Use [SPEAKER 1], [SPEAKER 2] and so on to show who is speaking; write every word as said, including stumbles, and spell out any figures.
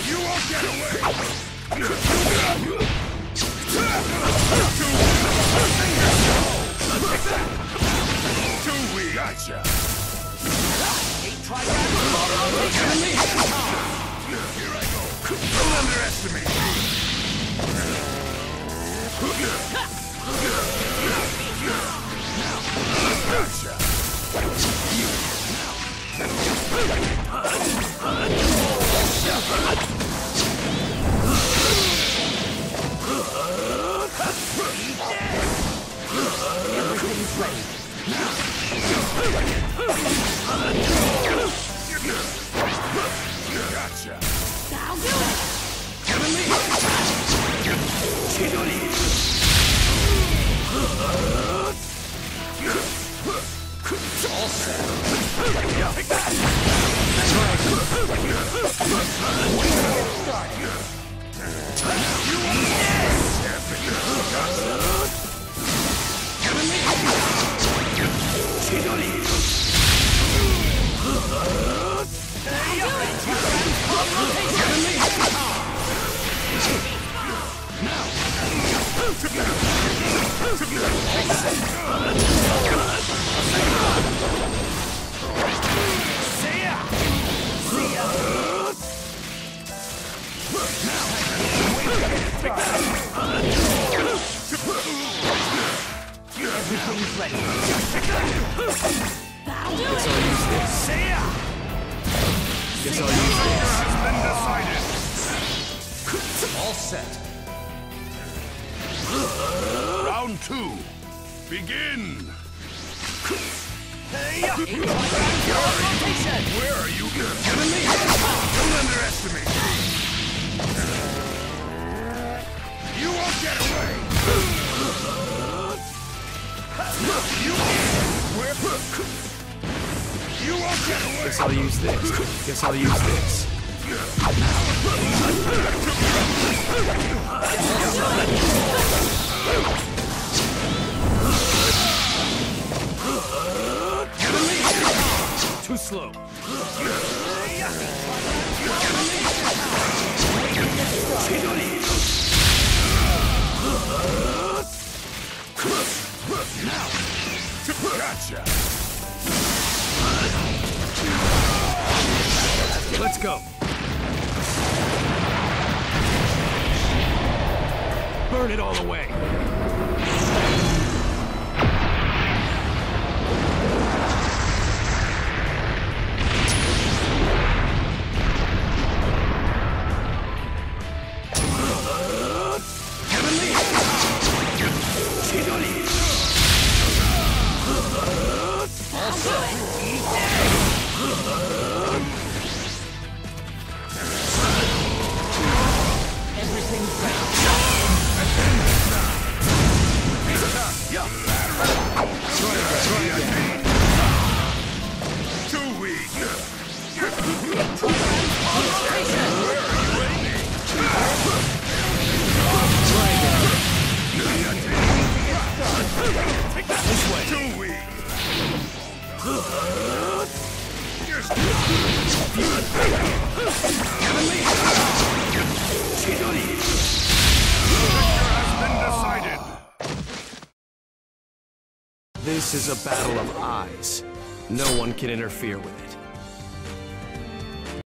[SPEAKER 1] You won't get away! Too weak! Gotcha! Here I go! Don't underestimate me!
[SPEAKER 2] Everything's ready.
[SPEAKER 1] Gotcha!
[SPEAKER 2] I'll do it!
[SPEAKER 3] All set.
[SPEAKER 1] Take that!
[SPEAKER 3] See ya! See ya!
[SPEAKER 2] Everything's ready. I'll do
[SPEAKER 3] Guess
[SPEAKER 2] it!
[SPEAKER 3] I'll use this. See ya! Guess I'll use this.
[SPEAKER 1] Has been decided.
[SPEAKER 3] All set.
[SPEAKER 1] Round two. Begin.
[SPEAKER 3] Hey-ya!
[SPEAKER 1] Where are you? Don't underestimate me. You won't get away. You, where? You won't get away.
[SPEAKER 3] Guess I'll use this. Guess I'll use this. Too slow.
[SPEAKER 1] Gotcha.
[SPEAKER 3] Let's go. Burn it all away.
[SPEAKER 1] Too weak.
[SPEAKER 3] This way.
[SPEAKER 1] Too weak. Has been decided.
[SPEAKER 3] This is a battle of eyes. No one can interfere with it.